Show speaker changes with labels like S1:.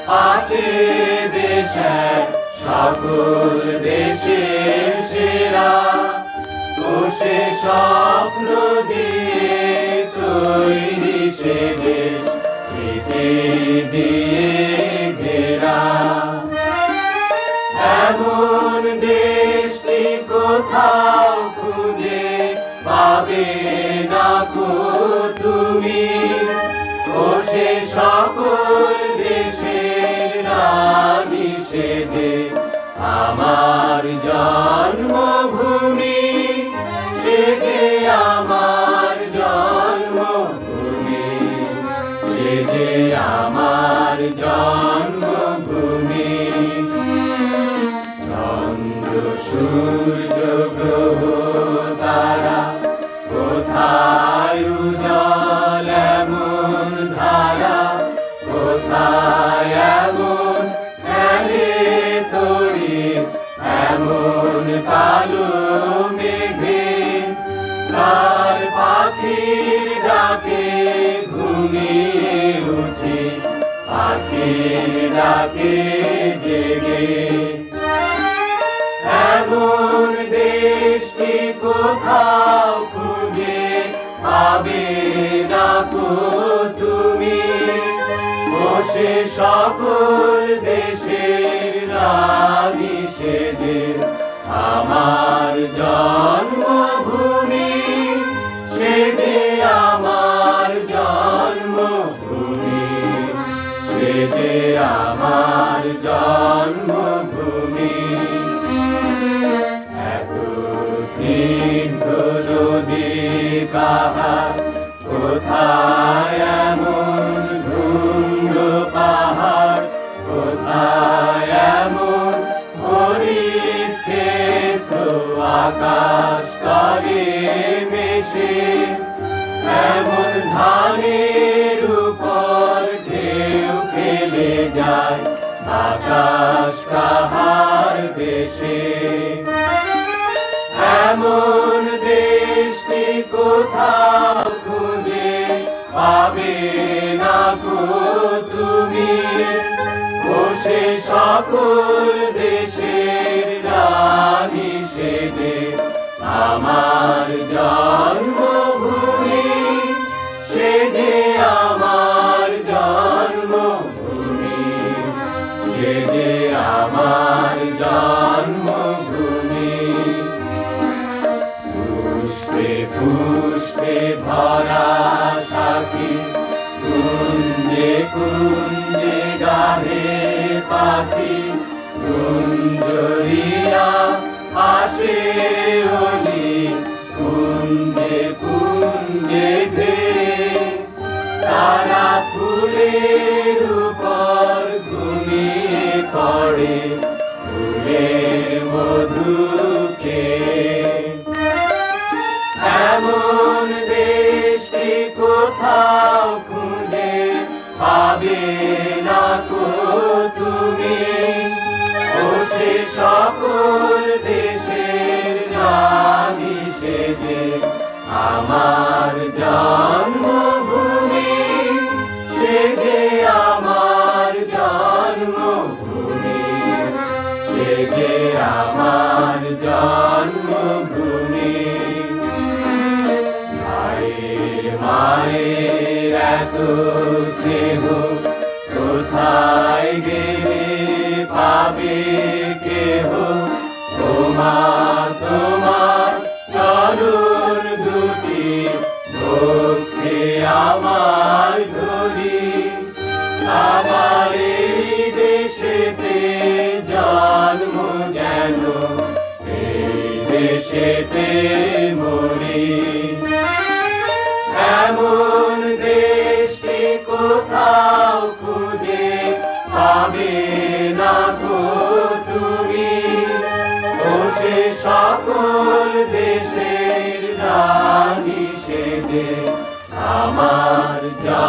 S1: আছে দেশের সকল দেশের সেরা, বসে স্বপ্ন দিয়ে তৈরি সে দেশ, স্মৃতি দিয়ে ঘেরা। এমন দেশটি কোথাও খুঁজে পাবে না কো তুমি, বসে সকল দেশের রানী সেজে আমার জন্মভূমি, সেজে আমার জন্মভূমি, সেজে আমার জন্মভূমি। চন্দ্র সূর্য গ্রহ তারা কোথায় উজ্জ্বল এমন ধারা, কোথায় এমন খেলে তড়ি এমন কালো মেঘে, তার পাখির ডাকে ঘুমিয়ে উঠি, পাখির ডাকে জেগে। এমন দেশটি কোথাও খুঁজে পাবে না কো তুমি, বসে সকল দেশের রানী সেজে আমার জন্মভূমি, সেজে আমার জন্মভূমি, সেজে আমার জন্মভূমি। এত স্নিগ্ধ নদী কাহার, কোথায় এমন ধুম্র পাহাড়, কোথায় এমন হরিত ক্ষেত্র আকাশ তলে মেশে, এমন ধানের উপর ঢেউ খেলে যায় আকাশ কাহার দেশে। এমন দেশটি কোথাও খুঁজে পাবে না কো তুমি, বসে সকল দেশের রানী সেজে আমার জন্মভূমি, সেজে আমার জন্মভূমি, সেজে আমার জন্মভূমি। পুষ্পে পুষ্পে ভরা সাথী, কুঞ্জে কুঞ্জে গাহে পাখি, কুঞ্জরিয়া আসে ওলি, কুঞ্জে কুঞ্জে ধেয়ে, তারা ফুলের উপর ঘুমিয়ে পড়ে ফুলের মধু খেয়ে। এমন দেশটি কোথাও খুঁজে পাবে না কো তুমি, বসে সকল দেশের রানী সেজে আমার জন্মভূমি, সেজে আমার জন্মভূমি, সেজে আমার জন্মভূমি। মায়ের মায়ের এত স্নেহ কোথায় গেলে পাবে কেহ, তোমার তোমার চরণ দুটি বক্ষে আমার ধরি, আমার এই দেশেতে জন্ম যেন এই দেশেতে মরি। এমন দেশটি কোথাও খুঁজে পাবে না কো তুমি, বসে সকল দেশের রানী সেজে আমার